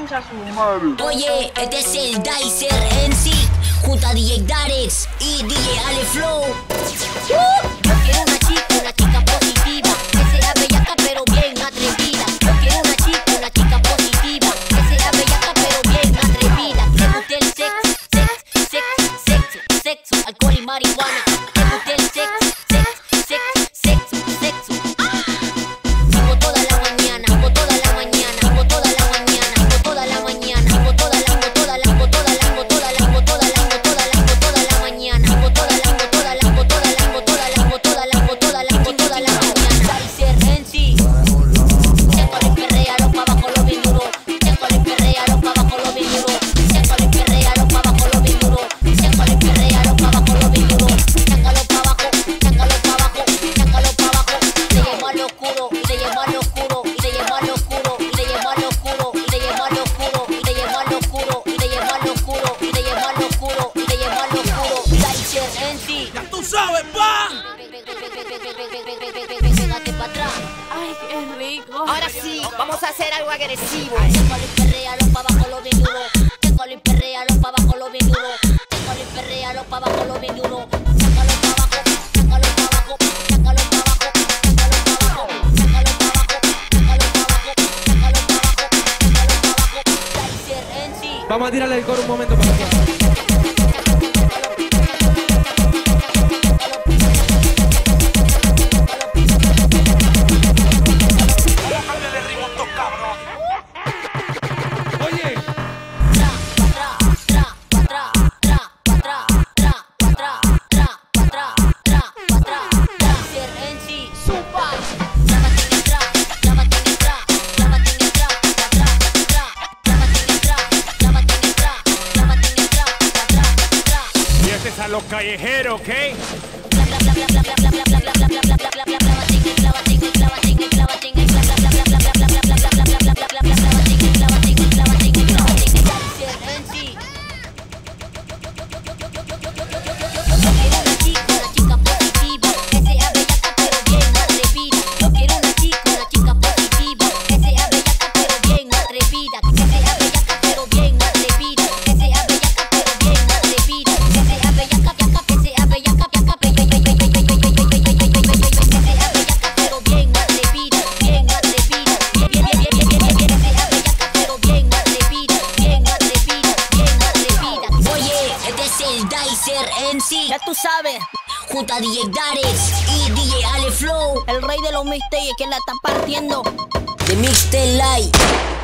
concha su madre. Oye, este es el Dicer MC, junto a DJ Darex y DJ Ale Flow. Yo quiero una chica positiva, que sea bellaca pero bien atrevida. Yo quiero una chica positiva, que sea bellaca pero bien atrevida. Que guste el sexo, alcohol y marihuana. Que guste el sexo. Vivo toda la mañana, vivo toda la mañana, vivo toda la mañana, vivo toda la mañana, vivo toda la mañana, vivo toda la mañana. Dicer MC, échale perréalo pa' abajo lo bien duro, échale perréalo pa' abajo lo bien duro, échale perréalo pa' abajo lo bien duro, échale perréalo pa' abajo lo bien duro, échalo pa' abajo, échalo pa' abajo, échalo pa' abajo, te llevo al oscuro, y te llevo al oscuro, y te llevo al oscuro, y te llevo al oscuro, y te llevo al oscuro, y te llevo al oscuro, y te llevo al oscuro, y te llevo al oscuro, y te llevo al oscuro. Dicer MC, ¡Ya tú sabes, pa! pégate pa' atrás. Ay, qué rico. Ahora sí, vamos a hacer algo agresivo. Échale perréalo pa' abajo lo bien duro, échale perréalo pa' abajo lo bien duro, échale perréalo pa' abajo lo bien duro, sácalo pa' abajo, sácalo pa' abajo, sácalo pa' abajo, sácalo pa' abajo, sácalo pa' abajo, sácalo pa' abajo, sácalo pa' abajo, sácalo pa' abajo. Dicer MC. Vamos a tirarle el coro un momento para acá. Oye, Dicer MC. Super. Clávate en el trap, clávate en el trap, clávate en el trap, clávate en el trap, clávate en el trap, clávate en el trap. Y este es a los callejeros, ¿ok? Dicer MC, Ya tú sabes, junto a DJ Darex y DJ Ale Flow, el rey de los mixtapes que la está partiendo. de Mixtape Live.